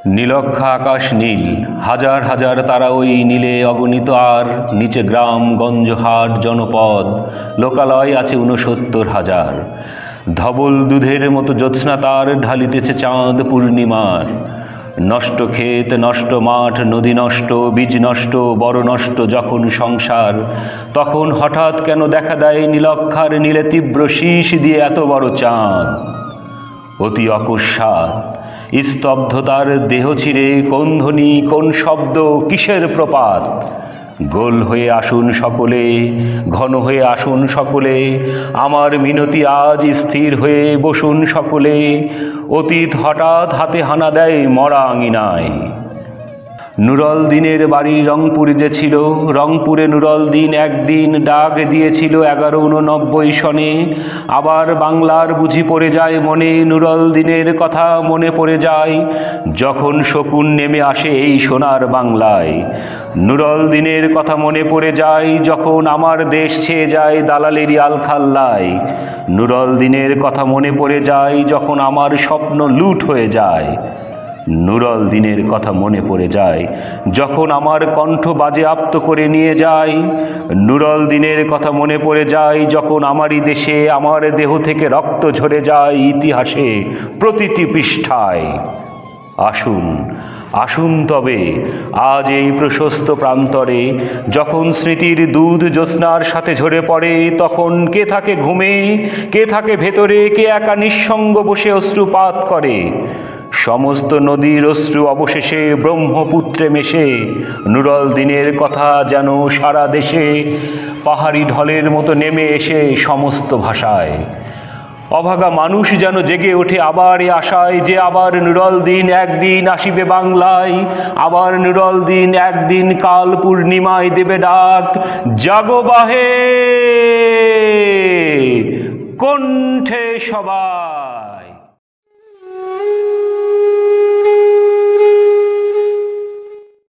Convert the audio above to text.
নীলক্ষা আকাশ নীল, হাজার হাজার তারা ওই নীলে অগণিত, আর নিচে গ্রাম গঞ্জ হাট জনপদ, লোকালয় আছে ৬৯,০০০। ধবল দুধের মতো জ্যোৎস্না তার ঢালিতেছে চাঁদ পূর্ণিমার। নষ্ট ক্ষেত, নষ্ট মাঠ, নদী নষ্ট, বীজ নষ্ট, বড় নষ্ট যখন সংসার, তখন হঠাৎ কেন দেখা দেয় নীলক্ষার নীলে তীব্র শীষ দিয়ে এত বড় চাঁদ। অতি অকস্মাৎ স্তব্ধতার দেহ ছিঁড়ে কোন ধ্বনি, কোন শব্দ, কিসের প্রপাত? গোল হয়ে আসুন সকলে, ঘন হয়ে আসুন সকলে, আমার মিনতি আজ স্থির হয়ে বসুন সকলে। অতীত হঠাৎ হাতে হানা দেয় মরা আঙিনায়। নুরল দিনের বাড়ি রংপুর যে ছিল, রংপুরে নুরল দিন একদিন ডাক দিয়েছিল ১১৮৯ সনে। আবার বাংলার বুঝি পড়ে যায় মনে, নুরল দিনের কথা মনে পড়ে যায় যখন শকুন নেমে আসে এই সোনার বাংলায়। নুরল দিনের কথা মনে পড়ে যায় যখন আমার দেশ ছেয়ে যায় দালালেরই আলখাল্লায়। নুরল দিনের কথা মনে পড়ে যায় যখন আমার স্বপ্ন লুট হয়ে যায়। নুরল দিনের কথা মনে পড়ে যায় যখন আমার কণ্ঠ বাজে আপ্ত করে নিয়ে যায়। নুরল দিনের কথা মনে পড়ে যায় যখন আমারই দেশে আমার দেহ থেকে রক্ত ঝরে যায় ইতিহাসে প্রতিটি পৃষ্ঠায়। আসুন আসুন তবে আজ এই প্রশস্ত প্রান্তরে, যখন স্মৃতির দুধ জ্যোৎস্নার সাথে ঝরে পড়ে, তখন কে থাকে ঘুমে, কে থাকে ভেতরে, কে একা নিঃসঙ্গ বসে অশ্রুপাত করে। সমস্ত নদীর অশ্রু অবশেষে ব্রহ্মপুত্রে মেশে। নুরল দিনের কথা যেন সারা দেশে পাহাড়ি ঢলের মতো নেমে এসে সমস্ত ভাষায়। অভাগা মানুষ যেন জেগে ওঠে আবার এ আশায় যে আবার নুরল দিন একদিন আসিবে বাংলায়। আবার নুরল দিন একদিন কাল পূর্ণিমায় দেবে ডাক, জাগো বাহে কণ্ঠে সবাই।